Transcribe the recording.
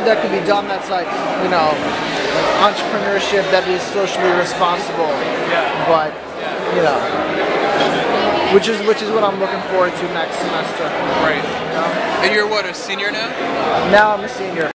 that could be done that's like, you know, entrepreneurship that is socially responsible. Yeah. But, you know, which is what I'm looking forward to next semester. Right. You know? And you're what, a senior now? Now I'm a senior.